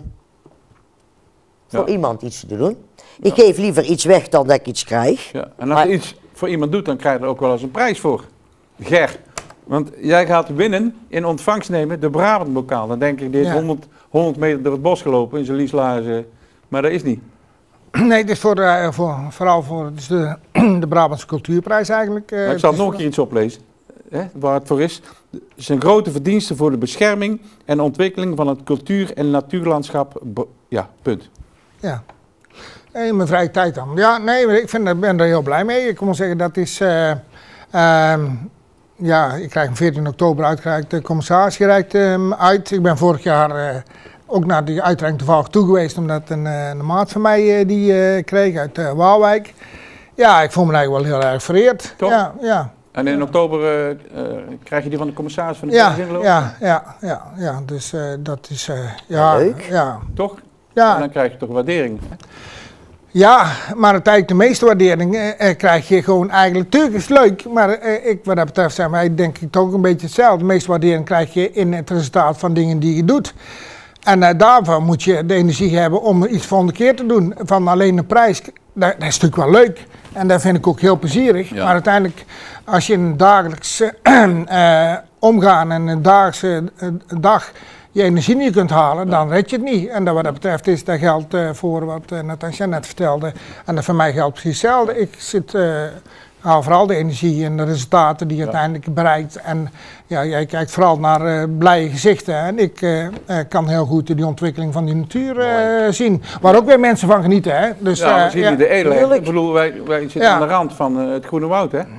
voor ja. iemand iets te doen. Ik ja. geef liever iets weg dan dat ik iets krijg. Ja. En als maar, je iets voor iemand doet, dan krijg je er ook wel eens een prijs voor. Ger, want jij gaat winnen in ontvangst nemen de Brabantbokaal. Dan denk ik, die heeft ja. honderd, honderd meter door het bos gelopen in zijn lieslaarzen. Maar dat is niet. Nee, het is voor, uh, voor, vooral voor het is de, de Brabantse cultuurprijs eigenlijk. Uh, ik zal nog een keer iets oplezen, hè, waar het voor is. Zijn grote verdiensten voor de bescherming en ontwikkeling van het cultuur- en natuurlandschap. Ja, punt. Ja. In mijn vrije tijd dan. Ja, nee, ik vind, ben er heel blij mee. Ik moet zeggen, dat is... Uh, uh, ja, ik krijg hem veertien oktober uitgereikt, de commissaris gereikt uh, uit. Ik ben vorig jaar uh, ook naar die uitreiking toevallig toe geweest, omdat een, uh, een maat van mij uh, die uh, kreeg uit uh, Waalwijk. Ja, ik voel me eigenlijk wel heel erg vereerd. Toch? Ja, ja. En in oktober uh, uh, krijg je die van de commissaris van de ja, ingelopen? Ja, ja, ja, ja, dus uh, dat is... Uh, ja, leuk. Ja. Toch? Ja. En dan krijg je toch waardering. Hè? Ja, maar uiteindelijk de meeste waardering eh, krijg je gewoon eigenlijk. Tuurlijk is het leuk, maar eh, ik, wat dat betreft zijn wij denk ik toch een beetje hetzelfde. De meeste waardering krijg je in het resultaat van dingen die je doet. En uh, daarvan moet je de energie hebben om iets volgende keer te doen. Van alleen een prijs, dat, dat is natuurlijk wel leuk. En dat vind ik ook heel plezierig. Ja. Maar uiteindelijk, als je in een dagelijks uh, uh, omgaan en een dagelijkse uh, dag je energie niet kunt halen, ja. dan red je het niet. En dat wat dat betreft is dat geldt uh, voor wat uh, Natasja net vertelde. En dat voor mij geldt precies hetzelfde. Ik zit, uh, haal vooral de energie en de resultaten die je ja. uiteindelijk bereikt. En ja, jij kijkt vooral naar uh, blije gezichten. En ik uh, uh, kan heel goed die ontwikkeling van die natuur uh, zien. Waar ook weer mensen van genieten. Hè? Dus, ja, we uh, zien ja, de edelheid. Ik bedoel, wij, wij zitten ja. aan de rand van uh, het Groene Woud, hè?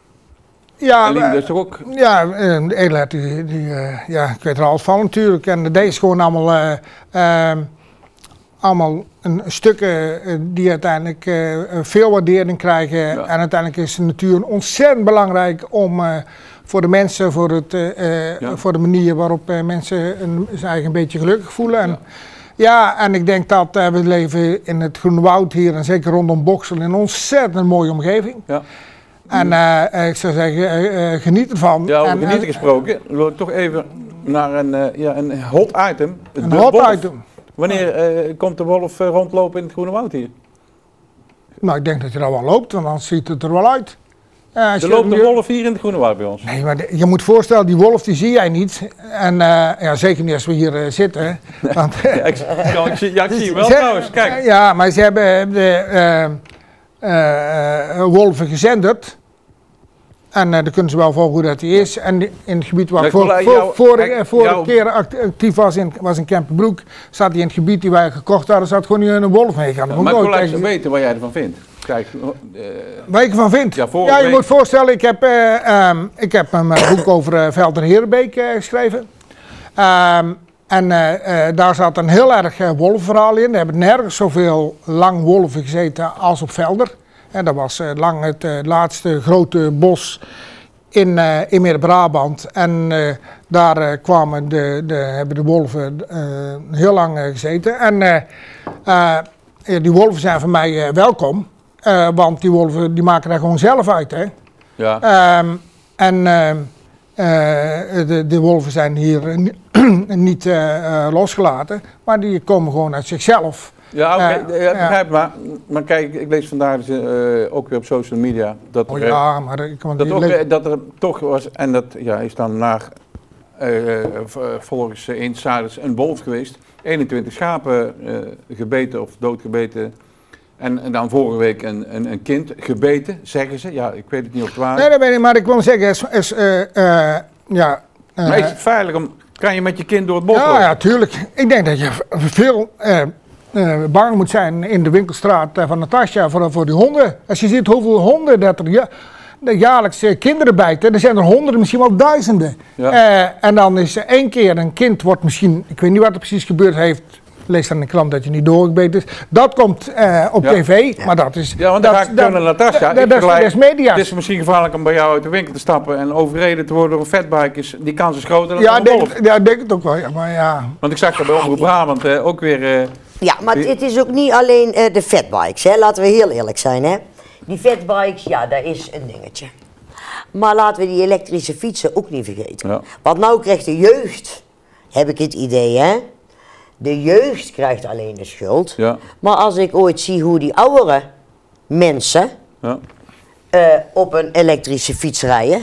Ja, uh, dus toch ook... ja, de edelheid, die, die, uh, ja, ik weet er alles van natuurlijk. En deze is gewoon allemaal, uh, uh, allemaal een, stukken uh, die uiteindelijk uh, veel waardering krijgen. Ja. En uiteindelijk is de natuur ontzettend belangrijk om uh, voor de mensen, voor, het, uh, uh, ja. voor de manier waarop uh, mensen een, zich eigen een beetje gelukkig voelen. En, Ja, en ik denk dat uh, we leven in het Groene Woud hier en zeker rondom Boksel in een ontzettend mooie omgeving. Ja. En uh, ik zou zeggen, uh, uh, geniet ervan. Ja, over en, genieten gesproken, wil ik toch even naar een, uh, ja, een hot item. Een hot wolf. item. Wanneer uh, komt de wolf uh, rondlopen in het Groene Woud hier? Nou, ik denk dat je dat wel loopt, want dan ziet het er wel uit. Uh, er loopt de wolf hier in het Groene Woud bij ons. Nee, maar de, je moet voorstellen, die wolf die zie jij niet. En uh, ja, zeker niet als we hier uh, zitten. Want, ja, ik, ja, ik zie, ja, ik zie je wel ze, trouwens, kijk. Ja, maar ze hebben de uh, uh, uh, wolven gezenderd. En uh, dan kunnen ze wel volgen hoe dat die is. En in het gebied waar ik voor, voor, jou, vorige, vorige jou, keer actief was in, was in Kempenbroek, zat hij in het gebied die wij gekocht hadden, zat gewoon nu een wolf meegaan. Ja, maar ik wil eigenlijk weten wat jij ervan vindt. Kijk, uh, wat ik ervan vind? Ja, ja je week. moet voorstellen, ik heb, uh, um, ik heb een boek over uh, Velder Herenbeek uh, geschreven. Um, en uh, uh, daar zat een heel erg uh, wolvenverhaal in. Er hebben nergens zoveel lang wolven gezeten als op Velder. En dat was uh, lang het uh, laatste grote bos in, uh, in Midden-Brabant. En uh, daar uh, kwamen de, de, hebben de wolven uh, heel lang uh, gezeten. En uh, uh, die wolven zijn voor mij uh, welkom. Uh, want die wolven die maken daar gewoon zelf uit. Hè? Ja. Um, en uh, uh, de, de wolven zijn hier niet uh, uh, losgelaten. Maar die komen gewoon uit zichzelf. Ja, oké, okay. uh, ja, begrijp maar. Maar kijk, ik lees vandaag dus, uh, ook weer op social media dat er, oh ja, maar ik kan dat, ook, le- dat er toch was, en dat ja, is dan naar uh, volgens uh, insiders een wolf geweest, eenentwintig schapen uh, gebeten of doodgebeten. En, en dan vorige week een, een, een kind gebeten, zeggen ze. Ja, ik weet het niet of het waar is. Nee, dat weet ik, maar ik wil zeggen, is, is, uh, uh, ja... Uh, maar is het veilig om, kan je met je kind door het bos ja, lopen? Ja, tuurlijk. Ik denk dat je veel... Uh, Uh, bang moet zijn in de winkelstraat uh, van Natasja voor, voor die honden. Als je ziet hoeveel honden dat er ja, jaarlijks uh, kinderen bijten, dan zijn er honderden, misschien wel duizenden. Ja. Uh, en dan is uh, één keer een kind wordt misschien, ik weet niet wat er precies gebeurd heeft, lees dan in de krant dat je niet doorgebeten is. Dat komt uh, op ja. tv, maar dat is... Ja, want dan dat, ga ik dat, naar Natasja. Dat, dat, dat is media. Het is misschien gevaarlijk om bij jou uit de winkel te stappen en overreden te worden door een fatbike. Is, die kans is groter dan ja, een denk, wolf. Ja, denk het ook wel. Ja, maar ja. Want ik zag dat bij Omroep Brabant uh, ook weer... Uh, Ja, maar het is ook niet alleen uh, de fatbikes, hè. Laten we heel eerlijk zijn. Hè. Die fatbikes, ja, dat is een dingetje. Maar laten we die elektrische fietsen ook niet vergeten. Ja. Want nou krijgt de jeugd, heb ik het idee, hè. De jeugd krijgt alleen de schuld. Ja. Maar als ik ooit zie hoe die oudere mensen ja. uh, op een elektrische fiets rijden,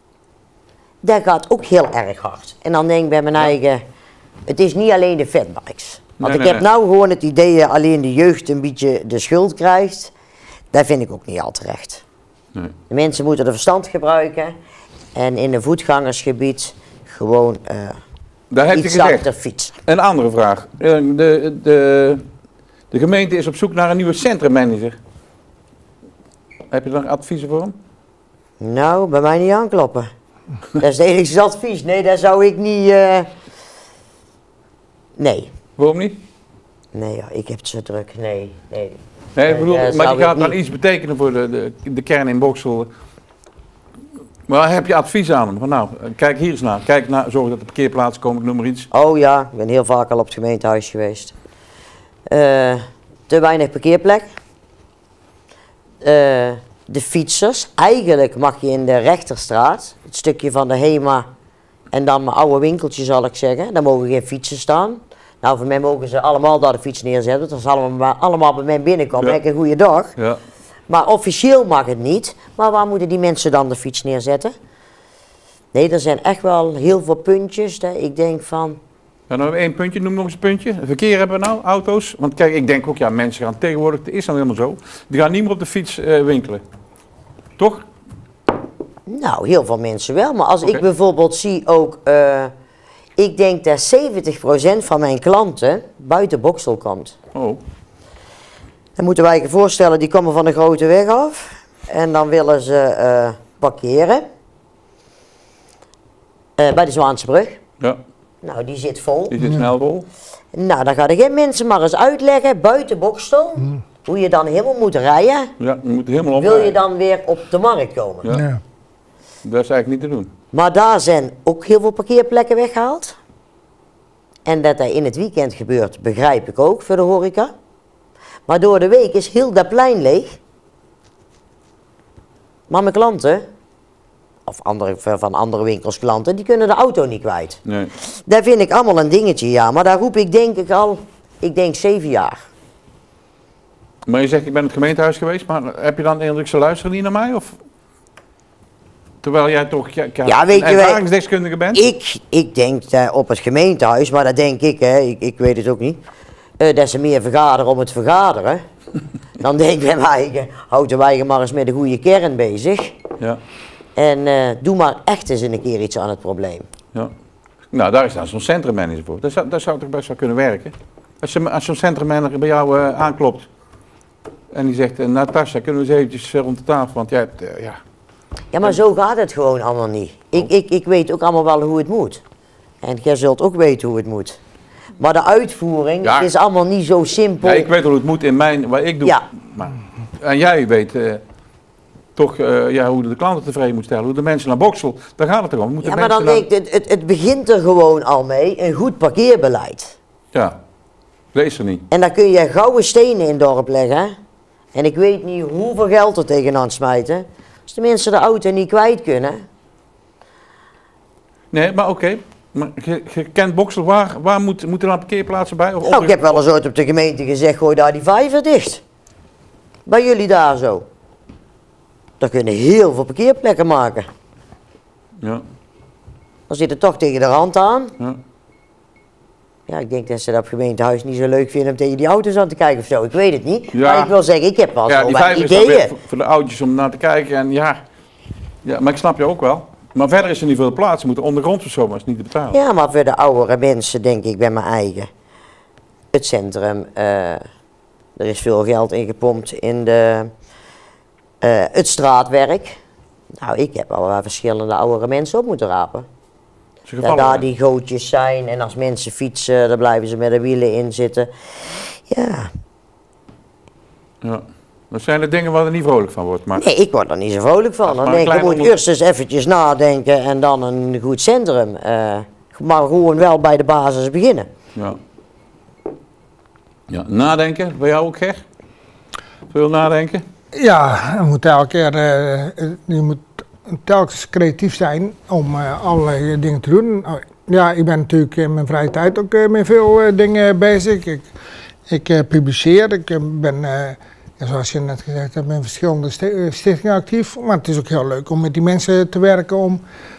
dat gaat ook heel erg hard. En dan denk ik bij mijn ja. eigen, het is niet alleen de fatbikes. Want nee, ik nee, heb nee. nou gewoon het idee dat alleen de jeugd een beetje de schuld krijgt. Dat vind ik ook niet al terecht. Nee. De mensen moeten de verstand gebruiken. En in een voetgangersgebied gewoon uh, Daar heb iets je zachter fietsen. Een andere vraag. De, de, de gemeente is op zoek naar een nieuwe centrummanager. Heb je daar adviezen voor hem? Nou, bij mij niet aankloppen. Dat is het enige advies. Nee, daar zou ik niet... Uh... Nee. Waarom niet? Nee, ja, ik heb het zo druk. Nee, nee. Nee, ik bedoel, uh, maar je gaat dan niet... iets betekenen voor de, de, de kern in Boksel. Maar heb je advies aan hem? Van nou, kijk hier eens naar. Kijk naar, zorg dat de parkeerplaatsen komen, ik noem maar iets. Oh ja, ik ben heel vaak al op het gemeentehuis geweest. Uh, te weinig parkeerplek. Uh, de fietsers. Eigenlijk mag je in de Rechterstraat, het stukje van de HEMA en dan mijn oude winkeltje zal ik zeggen, daar mogen geen fietsen staan. Nou, voor mij mogen ze allemaal daar de fiets neerzetten, dat ze allemaal, allemaal bij mij binnenkomen. Ja. Heb ik een goede dag. Ja. Maar officieel mag het niet. Maar waar moeten die mensen dan de fiets neerzetten? Nee, er zijn echt wel heel veel puntjes. Dat ik denk van... Ja, nou één puntje, noem nog eens een puntje. Verkeer hebben we nou, auto's. Want kijk, ik denk ook, ja, mensen gaan tegenwoordig, het is dan helemaal zo. Die gaan niet meer op de fiets uh, winkelen. Toch? Nou, heel veel mensen wel. Maar als okay. ik bijvoorbeeld zie ook... Uh, ik denk dat zeventig procent van mijn klanten buiten Boksel komt. Oh. Dan moeten wij je voorstellen, die komen van de grote weg af. En dan willen ze uh, parkeren. Uh, bij de Zwaansbrug. Ja. Nou, die zit vol. Die zit snel vol. Nou, dan gaan de geen mensen maar eens uitleggen, buiten Boksel, mm. hoe je dan helemaal moet rijden. Ja, je moet helemaal op. Wil je dan weer op de markt komen? Ja. Ja. Dat is eigenlijk niet te doen. Maar daar zijn ook heel veel parkeerplekken weggehaald. En dat dat in het weekend gebeurt, begrijp ik ook voor de horeca. Maar door de week is heel dat plein leeg. Maar mijn klanten, of andere, van andere winkels klanten, die kunnen de auto niet kwijt. Nee. Dat vind ik allemaal een dingetje, ja. Maar daar roep ik denk ik al, ik denk zeven jaar. Maar je zegt, ik ben in het gemeentehuis geweest, maar heb je dan de indruk, ze luisteren niet naar mij? Of? Terwijl jij toch ja, ja, weet een je, ervaringsdeskundige bent? Ik, ik denk uh, op het gemeentehuis, maar dat denk ik, hè, ik, ik weet het ook niet, uh, dat ze meer vergaderen om het vergaderen. Dan denk ik bij mijn eigen, houden wij maar eens met de goede kern bezig. Ja. En uh, doe maar echt eens een keer iets aan het probleem. Ja. Nou, daar is dan zo'n centrummanager voor. Dat zou, dat zou toch best wel kunnen werken? Als, je, als zo'n centrummanager bij jou uh, aanklopt en die zegt, uh, Natasja, kunnen we eens eventjes uh, rond de tafel, want jij hebt, uh, ja... Ja, maar zo gaat het gewoon allemaal niet. Ik, ik, ik weet ook allemaal wel hoe het moet. En jij zult ook weten hoe het moet. Maar de uitvoering ja. is allemaal niet zo simpel. Ja, ik weet hoe het moet in mijn, wat ik doe. Ja. Maar, en jij weet uh, toch uh, ja, hoe de klanten tevreden moet stellen, hoe de mensen naar Boksel, daar gaat het toch om. Ja, maar dan denk ik, het, het, het begint er gewoon al mee, een goed parkeerbeleid. Ja, dat is er niet. En daar kun je gouden stenen in het dorp leggen. En ik weet niet hoeveel geld er tegenaan smijten. Als de mensen de auto niet kwijt kunnen. Nee, maar oké. Okay. Maar je, je kent Boksel, waar, waar moet, moeten er parkeerplaatsen bij? Of nou, ik heb wel eens ooit op de gemeente gezegd, gooi daar die vijver dicht. Bij jullie daar zo. Daar kunnen heel veel parkeerplekken maken. Ja. Dan zit het toch tegen de rand aan. Ja. Ja, ik denk dat ze dat op gemeentehuis niet zo leuk vinden om tegen die auto's aan te kijken of zo. Ik weet het niet. Ja. Maar ik wil zeggen, ik heb wel ja, zo die wat vijver ideeën. is dan weer voor de oudjes om naar te kijken. En ja, ja, maar ik snap je ook wel. Maar verder is er niet veel plaats. Ze moeten ondergrond of zo, maar is niet te betalen. Ja, maar voor de oudere mensen denk ik bij mijn eigen. Het centrum, uh, er is veel geld ingepompt in de, uh, het straatwerk. Nou, ik heb al wel verschillende oudere mensen op moeten rapen. Dat daar die gootjes zijn en als mensen fietsen, dan blijven ze met de wielen in zitten. Ja. Ja. Dat zijn de dingen waar er niet vrolijk van wordt. Maar... Nee, ik word er niet zo vrolijk van. Dan denk ik, je moet onder... eerst eens eventjes nadenken en dan een goed centrum. Uh, maar gewoon wel bij de basis beginnen. Ja. Ja, nadenken, bij jou ook, Ger? Veel nadenken? Ja, je moet elke keer, uh, je moet telkens creatief zijn om uh, allerlei dingen te doen. Ja, ik ben natuurlijk in mijn vrije tijd ook uh, met veel uh, dingen bezig. Ik, ik uh, publiceer, ik uh, ben... Uh, En zoals je net gezegd hebt, met verschillende stichtingen actief. Maar het is ook heel leuk om met die mensen te werken om een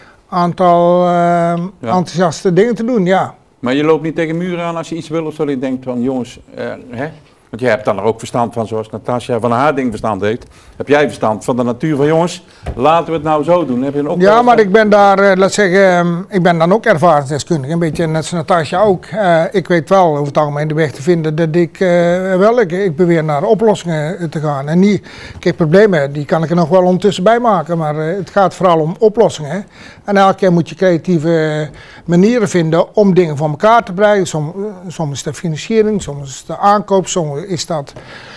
aantal uh, ja. enthousiaste dingen te doen, ja. Maar je loopt niet tegen muren aan als je iets wil of zo. Je denkt van jongens, uh, hè? Want jij hebt dan er ook verstand van, zoals Natasja van haar ding verstand heeft. Heb jij verstand van de natuur van jongens, laten we het nou zo doen. Heb je ook ja, maar ik ben daar, uh, laat zeggen, um, ik ben dan ook ervaringsdeskundige. Een beetje net als Natasja ook. Uh, ik weet wel over het algemeen de weg te vinden dat ik uh, wel, ik, ik beweer naar oplossingen te gaan. En niet, kijk, problemen, die kan ik er nog wel ondertussen bij maken. Maar uh, het gaat vooral om oplossingen. En elke keer moet je creatieve manieren vinden om dingen voor elkaar te brengen. Soms, uh, soms is de financiering, soms is de aankoop, soms is dat...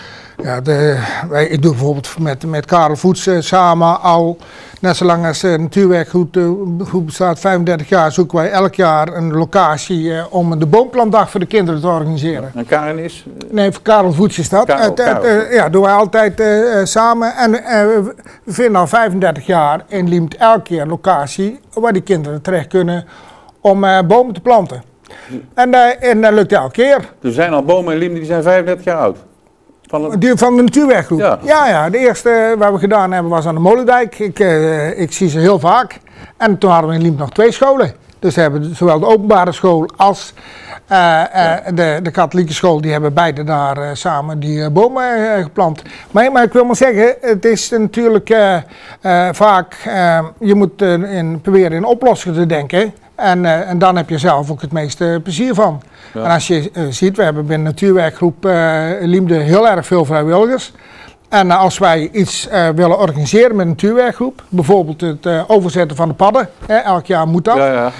Ja, de, wij, ik doe bijvoorbeeld met, met Karel Voets uh, samen al, net zolang als uh, Natuurwerkgroep uh, bestaat, vijfendertig jaar, zoeken wij elk jaar een locatie uh, om de boomplantdag voor de kinderen te organiseren. En Karen is? Uh, nee, voor Karel Voets is dat. Karel, uh, uh, uh, ja, doen wij altijd uh, samen. En uh, we vinden al vijfendertig jaar in Liemt elke keer een locatie waar die kinderen terecht kunnen om uh, bomen te planten. En, uh, en dat lukt elke keer. Er zijn al bomen in Liemt die zijn vijfendertig jaar oud. Van de... Die van de Natuurwerkgroep? Ja. ja, ja. De eerste wat we gedaan hebben was aan de Molendijk. Ik, uh, ik zie ze heel vaak. En toen hadden we in Liemt nog twee scholen. Dus we hebben zowel de openbare school als uh, uh, ja. de, de katholieke school, die hebben beide daar uh, samen die uh, bomen uh, geplant. Maar, maar ik wil maar zeggen, het is natuurlijk uh, uh, vaak, uh, je moet uh, in, proberen in oplossingen te denken. En, uh, en dan heb je zelf ook het meeste plezier van. Ja. En als je uh, ziet, we hebben binnen Natuurwerkgroep uh, Liemde heel erg veel vrijwilligers. En uh, als wij iets uh, willen organiseren met Natuurwerkgroep, bijvoorbeeld het uh, overzetten van de padden, hè, elk jaar moet dat. Ja, ja.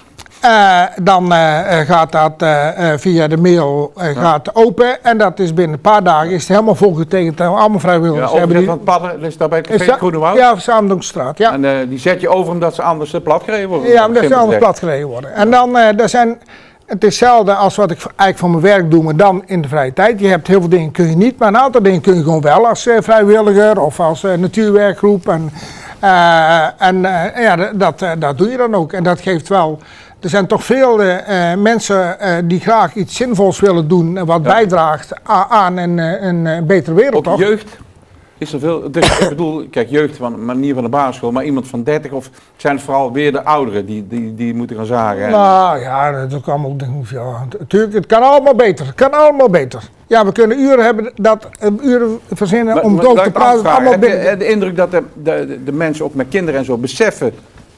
Uh, dan uh, gaat dat uh, uh, via de mail uh, ja. gaat open en dat is binnen een paar dagen is het helemaal volgetekend. Allemaal vrijwilligers. Ja, overzet van het padden, is dat bij het café Groenewoud? Ja, Zaandonstraat, ja. En uh, die zet je over omdat ze anders uh, platgereden worden? Ja, omdat ze anders platgereden worden. En dan, uh, er zijn Het is hetzelfde als wat ik eigenlijk voor mijn werk doe, maar dan in de vrije tijd. Je hebt heel veel dingen kun je niet, maar een aantal dingen kun je gewoon wel als uh, vrijwilliger of als uh, natuurwerkgroep. En, uh, en uh, ja, dat, uh, dat doe je dan ook. En dat geeft wel. Er zijn toch veel uh, mensen uh, die graag iets zinvols willen doen, wat ja. bijdraagt aan een, een, een betere wereld. Ook toch? Jeugd is er veel. Dus ik bedoel, kijk, jeugd van de manier van de basisschool, maar iemand van dertig of zijn het vooral weer de ouderen die, die, die moeten gaan zagen? Nou ja, dat is ook allemaal. Ja, natuurlijk, het kan allemaal beter. Het kan allemaal beter. Ja, we kunnen uren hebben dat uren verzinnen maar, om over te praten. Allemaal heb je de indruk dat de, de, de mensen ook met kinderen en zo beseffen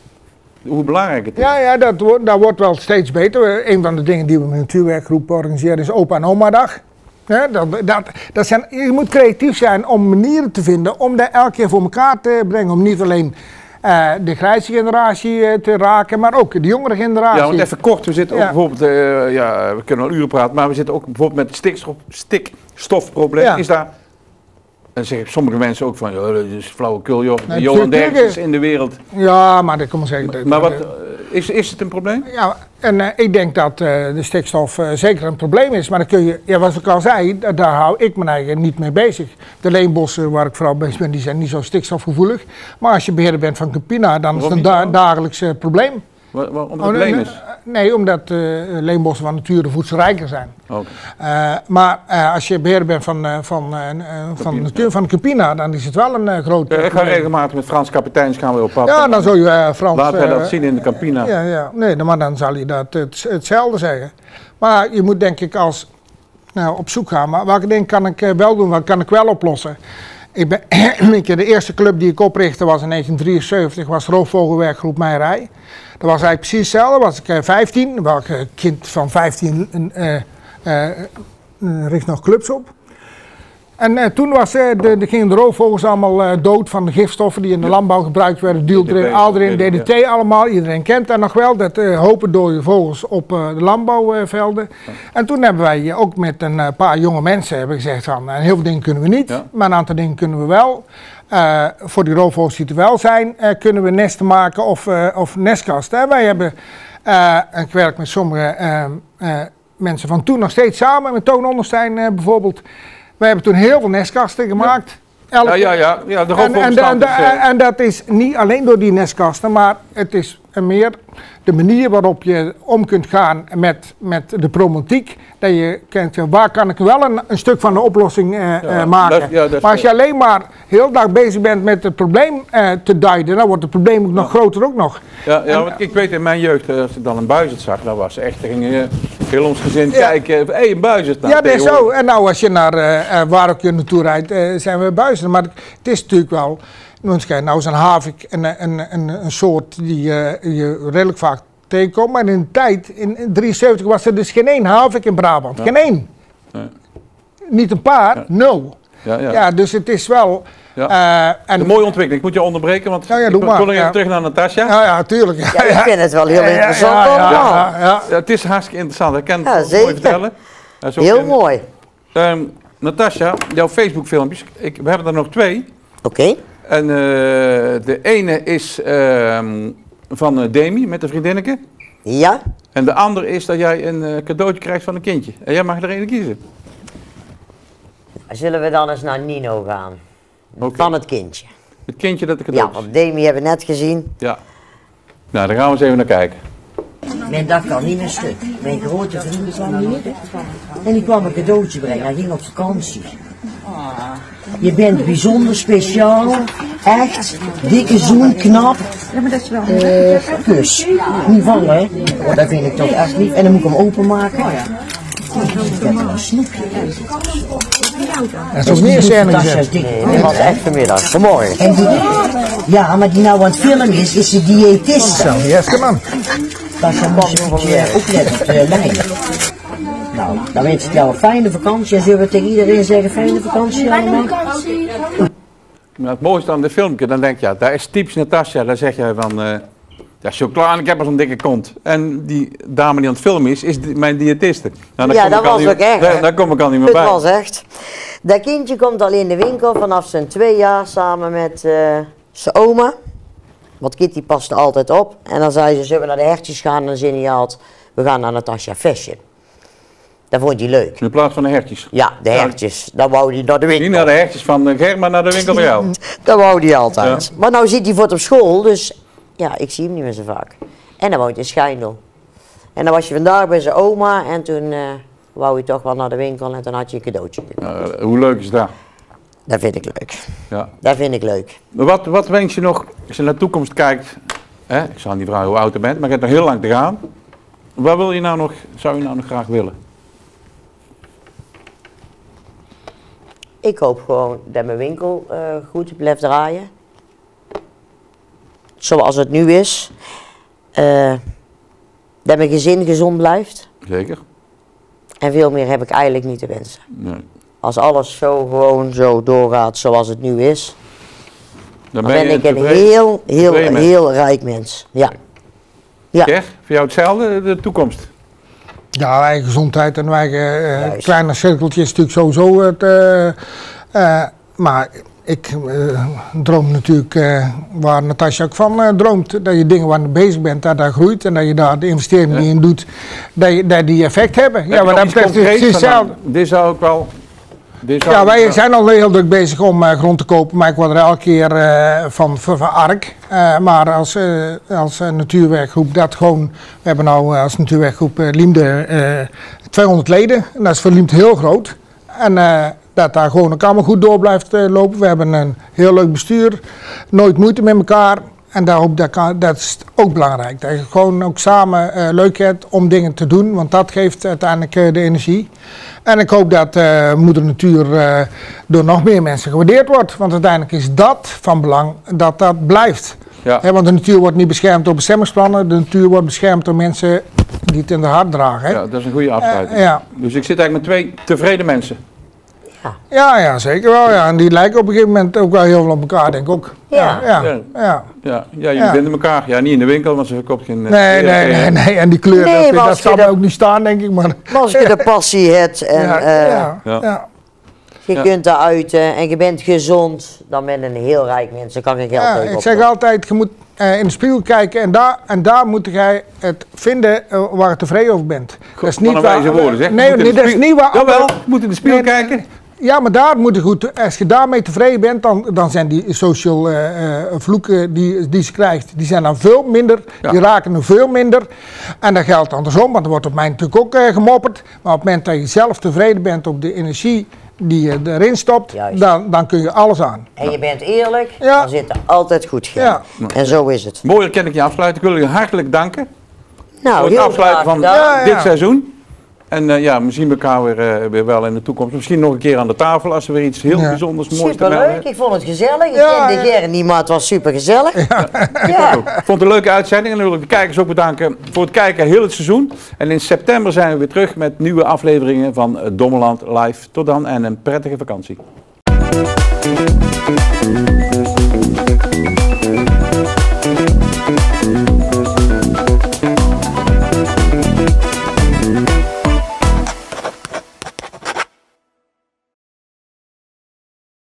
hoe belangrijk het is? Ja, ja dat, dat wordt wel steeds beter. Een van de dingen die we met de natuurwerkgroep organiseren is opa en oma dag. Ja, dat, dat, dat zijn, je moet creatief zijn om manieren te vinden om dat elke keer voor elkaar te brengen. Om niet alleen uh, de grijze generatie uh, te raken, maar ook de jongere generatie. Ja, want even kort, we zitten ook ja. bijvoorbeeld, uh, ja, we kunnen al uren praten, maar we zitten ook bijvoorbeeld met het stikstof, stikstofprobleem. Ja. Is daar, en zeggen sommige mensen ook van, joh, dat is flauwekul, joh, nee, Johan Derksen in de wereld. Ja, maar dat kan maar zeggen. Maar wat, is, is het een probleem? Ja, en uh, ik denk dat uh, de stikstof uh, zeker een probleem is. Maar dan kun je, ja, wat ik al zei, daar hou ik me eigenlijk niet mee bezig. De leenbossen waar ik vooral bezig ben, die zijn niet zo stikstofgevoelig. Maar als je beheerder bent van Campina, dan is het een da dagelijks uh, probleem. Wat, wat, omdat het leem is? Nee, omdat uh, leenbossen van nature voedselrijker zijn. Okay. Uh, maar uh, als je beheerder bent van, uh, van, uh, van de natuur van Campina, dan is het wel een uh, groot ja, ik ga regelmatig met Frans kapiteins gaan we op pad. Ja, dan zul je uh, Frans... Laten wij uh, dat zien in de Campina. Ja, ja. Nee, maar dan zal je dat het, hetzelfde zeggen. Maar je moet denk ik als nou, op zoek gaan. Maar welke dingen kan ik uh, wel doen, wat kan ik wel oplossen? Ik ben, de eerste club die ik oprichtte was in negentien drieënzeventig, was Roofvogelwerkgroep Meierij. Dat was eigenlijk precies hetzelfde, was ik uh, vijftien, welk kind van vijftien uh, uh, uh, richt nog clubs op. En uh, toen was, uh, de, de gingen de roofvogels allemaal uh, dood van de gifstoffen die in de ja. landbouw gebruikt werden. Dueltrin, Aldrin, D D T ja. allemaal. Iedereen kent dat nog wel. Dat uh, hopen dode vogels op uh, de landbouwvelden. Ja. En toen hebben wij ook met een uh, paar jonge mensen hebben gezegd van uh, heel veel dingen kunnen we niet. Ja. Maar een aantal dingen kunnen we wel. Uh, voor die roofvogels die er wel zijn, uh, kunnen we nesten maken of, uh, of nestkasten. En wij hebben, uh, ik werk met sommige uh, uh, mensen van toen nog steeds samen, met Toon Onderstein uh, bijvoorbeeld. Wij hebben toen heel veel nestkasten gemaakt. Ja, ja, ja, ja, ja de en, en, en, en, en dat is niet alleen door die nestkasten, maar het is meer de manier waarop je om kunt gaan met, met de problematiek. Dat je kijkt, waar kan ik wel een, een stuk van de oplossing uh, ja, uh, maken. Dat, ja, dat maar als je alleen maar heel dag bezig bent met het probleem uh, te duiden, dan wordt het probleem ook nog ja. groter ook nog. Ja, ja en, want ik weet in mijn jeugd, als ik dan een buizerd zag, dat was echt, dan ging je heel ons gezin ja. kijken, hé, hey, een buizerd. Nou, ja, dat is zo. En nou als je naar, uh, waar ook je naartoe rijdt, uh, zijn we buizerden. Maar het is natuurlijk wel, nou is een havik een, een, een, een soort die uh, je redelijk vaak tegenkomt. Maar in de tijd, in drieënzeventig was er dus geen één havik in Brabant. Ja. Geen één. Nee. Niet een paar, ja. nul. Ja, ja. ja, dus het is wel... Ja. Uh, en een mooie ontwikkeling. Ik moet je onderbreken, want ja, ja, ik wil even ja. terug naar Natasja. Ja, ja, tuurlijk. Ja, ja, ik vind het wel heel ja, interessant ja, ja, ja, ja, ja. ja, het is hartstikke interessant. Ik kan het ja, zeker. mooi vertellen. Heel in, mooi. Um, Natasja, jouw Facebook filmpjes, ik, we hebben er nog twee. Oké. Okay. En uh, de ene is uh, van uh, Demi met de vriendinneke. Ja. En de andere is dat jij een uh, cadeautje krijgt van een kindje. En jij mag er een kiezen. Zullen we dan eens naar Nino gaan? Okay. Van het kindje. Het kindje dat ik cadeautje. Ja, want Demi hebben we net gezien. Ja. Nou, daar gaan we eens even naar kijken. Mijn dag kan niet meer stuk. Mijn grote vriend kwam hier en die kwam een cadeautje brengen. Hij ging op vakantie. Je bent bijzonder speciaal, echt, dikke zoen, knap, uh, kus. Niet vallen, hè? Oh, dat vind ik toch echt lief. En dan moet ik hem openmaken. Oh, ja. Ik heb een snoepje. Dat is ook meer scène gezet. Nee, dat was echt vanmiddag, vanmorgen. En die, ja, maar die nou aan het filmen is, is de diëtist. Zo, yes, man. Dat is een beetje opletten op de lijn. Nou, dan wens ik jou een fijne vakantie en zullen we tegen iedereen zeggen fijne vakantie allemaal? Maar het mooiste aan de filmpje, dan denk je, ja, daar is typisch Natasja, daar zeg jij van, uh, ja, chocola en ik heb al zo'n dikke kont. En die dame die aan het filmen is, is die, mijn diëtiste. Nou, ja, dat was ook echt. Daar, daar kom ik al niet meer bij. Dat was echt. Dat kindje komt al in de winkel vanaf zijn twee jaar samen met uh, zijn oma. Want Kitty paste altijd op. En dan zei ze, zullen we naar de hertjes gaan? En dan zei hij altijd, we gaan naar Natasha Fashion. Dat vond hij leuk. In plaats van de hertjes? Ja, de hertjes. Dan wou hij naar de winkel. Niet naar de hertjes van Ger, maar naar de winkel bij jou. Dat wou hij altijd. Ja. Maar nou zit hij voor op school, dus ja, ik zie hem niet meer zo vaak. En dan woont hij in Schijndel. En dan was je vandaag bij zijn oma en toen uh, wou hij toch wel naar de winkel en toen had je een cadeautje. Uh, hoe leuk is dat? Dat vind ik leuk. Ja. Dat vind ik leuk. Wat, wat wens je nog, als je naar de toekomst kijkt, hè? Ik zal niet vragen hoe oud je bent, maar je hebt nog heel lang te gaan. Wat wil je nou nog, zou je nou nog graag willen? Ik hoop gewoon dat mijn winkel uh, goed blijft draaien. Zoals het nu is. Uh, dat mijn gezin gezond blijft. Zeker. En veel meer heb ik eigenlijk niet te wensen. Nee. Als alles zo gewoon zo doorgaat zoals het nu is, dan, dan ben, ben ik een heel, heel, heel, heel rijk mens. Ja. Ja. Ger, voor jou hetzelfde, de toekomst? Ja, eigen gezondheid en eigen uh, kleine cirkeltjes is natuurlijk sowieso het. Uh, uh, maar ik uh, droom natuurlijk uh, waar Natasja ook van uh, droomt. Dat je dingen waar je bezig bent, dat dat groeit en dat je daar de investeringen ja. die in doet, dat, je, dat die effect hebben. Heb ja, maar dat betreft het is hetzelfde. Dit zou ook wel. Ja, wij wel. zijn al heel druk bezig om uh, grond te kopen, maar ik word er elke keer uh, van, van, van Ark. Uh, maar als, uh, als uh, natuurwerkgroep dat gewoon, we hebben nou uh, als natuurwerkgroep uh, Liemde uh, tweehonderd leden. En dat is voor Liemde heel groot. En uh, dat daar gewoon ook allemaal goed door blijft uh, lopen. We hebben een heel leuk bestuur, nooit moeite met elkaar. En daarop, dat, kan, dat is ook belangrijk. Dat je gewoon ook samen uh, leuk hebt om dingen te doen, want dat geeft uiteindelijk uh, de energie. En ik hoop dat uh, moeder natuur uh, door nog meer mensen gewaardeerd wordt. Want uiteindelijk is dat van belang dat dat blijft. Ja. He, want de natuur wordt niet beschermd door bestemmingsplannen. De natuur wordt beschermd door mensen die het in de hart dragen. He. Ja, dat is een goede afsluiting. Uh, ja. Dus ik zit eigenlijk met twee tevreden mensen. Ja. Ja, ja, zeker wel. Ja. En die lijken op een gegeven moment ook wel heel veel op elkaar, denk ik ook. Ja. Ja, ja, ja. ja. ja. ja jullie ja. vinden elkaar. Ja, niet in de winkel, want ze verkoopt geen... Nee, nee, nee, nee. En die kleur, nee, dat, dat zal er ook niet staan, denk ik. Maar, maar als je de passie hebt en ja, uh, ja, ja. ja. je ja. kunt daar uiten en je bent gezond, dan ben je een heel rijk mens. Dan kan ik geld ja, tegen ik zeg altijd, je moet uh, in de spiegel kijken en daar, en daar moet jij het vinden uh, waar je tevreden over bent. Goed, dat is niet waar... woorden, zeg. Nee, nee dat is niet waar... Jawel, je moet in de spiegel nee, kijken. Ja, maar daar moet je goed, als je daarmee tevreden bent, dan, dan zijn die social uh, uh, vloeken die, die ze krijgt, die zijn dan veel minder, ja. die raken er veel minder. En dat geldt andersom, want er wordt op mij natuurlijk ook uh, gemopperd. Maar op het moment dat je zelf tevreden bent op de energie die je erin stopt, dan, dan kun je alles aan. En je bent eerlijk, ja. dan zit er altijd goed geld. Ja. En zo is het. Mooier kan ik je afsluiten. Ik wil je hartelijk danken nou, voor het afsluiten van ja, dit ja. seizoen. En uh, ja, we zien elkaar weer, uh, weer wel in de toekomst. Misschien nog een keer aan de tafel als er weer iets heel ja. bijzonders moois te melden. Superleuk, ik vond het gezellig. Ik ja, kende ja. Ger niet, maar het was super gezellig. Ja. Ja. Ik vond het een leuke uitzending en dan wil ik de kijkers ook bedanken voor het kijken heel het seizoen. En in september zijn we weer terug met nieuwe afleveringen van Dommeland Live. Tot dan en een prettige vakantie.